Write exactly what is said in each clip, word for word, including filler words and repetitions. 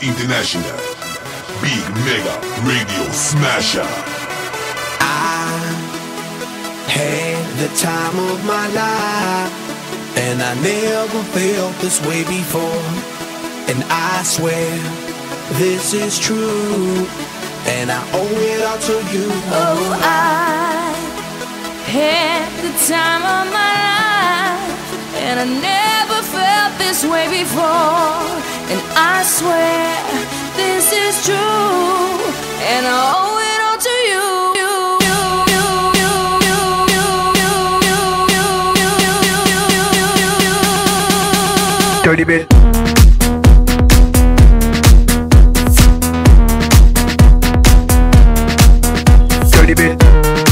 International. Big Mega Radio Smasher. I had the time of my life, and I never felt this way before. And I swear this is true, and I owe it all to you. Oh, I had the time of my life, and I never felt this way before. And I swear this is true, and I owe it all to you. Dirty bit. Dirty bit.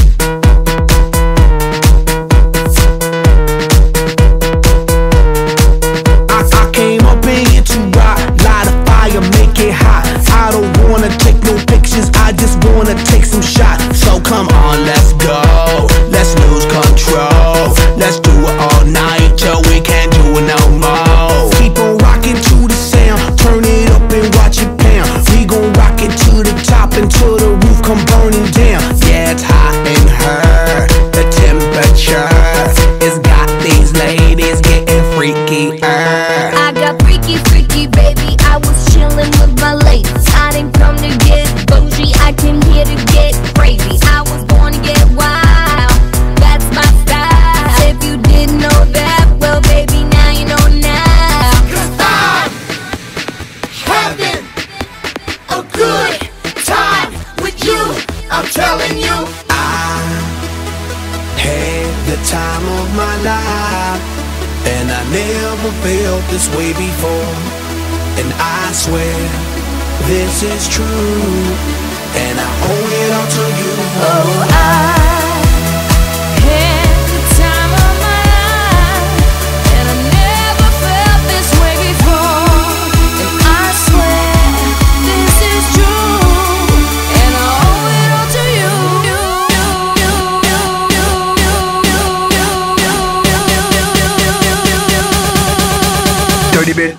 I, I came up in here to rock, light a fire, make it hot. I don't wanna take no pictures, I just wanna take some shots. So come on, let's go, let's lose control. Let's do it all night till we can't do it no more. Keep on rocking to the sound, turn it up and watch it pound. We gon' rock it to the top until the roof come burning down. Yeah, it's hot in her, the temperature has got these ladies getting freaky. I got freaky, freaky, baby. I was chillin' with my ladies. I didn't come to get bougie, I came here to get crazy. I was born to get wild, that's my style. If you didn't know that, well, baby, now you know now. Cause I'm having a good time with you, I'm telling you. I had the time of my life, and I never felt this way before. And I swear this is true, and I owe it all to you. Oh, I had the time of my life, and I never felt this way before. And I swear this is true, and I owe it all to you. Dirty bit.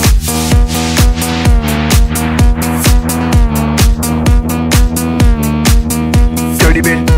Dirty bit.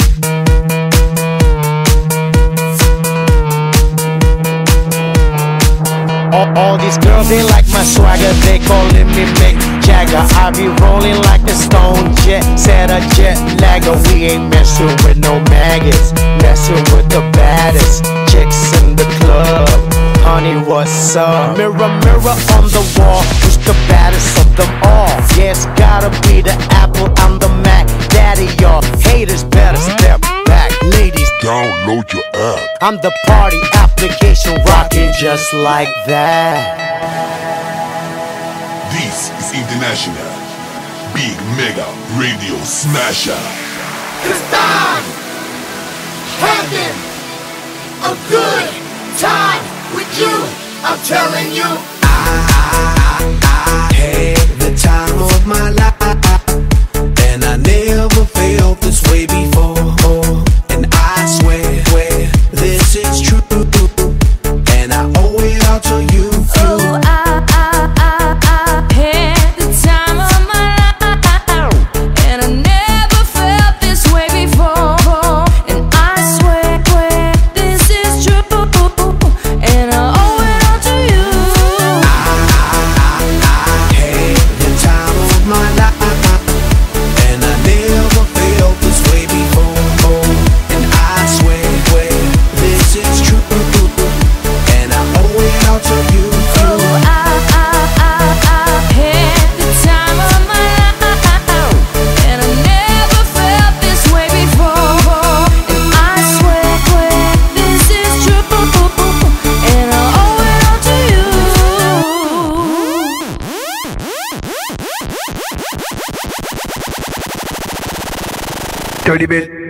All, all these girls, they like my swagger, they calling me Mick Jagger. I be rolling like a stone jet, set a jet lagger. We ain't messing with no maggots, messing with the baddest chicks in the club. Honey, what's up? Mirror, mirror on the wall, who's the baddest of them all? Yeah, it's gotta be the Apple, I'm the Mac. Daddy, y'all haters better step back. Ladies, Download your app. I'm the party application rocking just like that. This is International. Big Mega Radio Smasher. Cause I'm having a good time with you, I'm telling you. I, I had the time of my life, and I never felt this way before. And I swear, swear this is true, and I owe it all to you. Oh, I, I, I, I had the time of my life, and I never felt this way before. And I swear, swear this is true, and I owe it all to you. I, I had the time of my life, and I never felt this way before. And I swear, swear this is true, and I owe it all to you. Oh, I, I, I, I had the time of my life, and I never felt this way before. And I swear, swear this is true, and I owe it all to you. Dirty bit.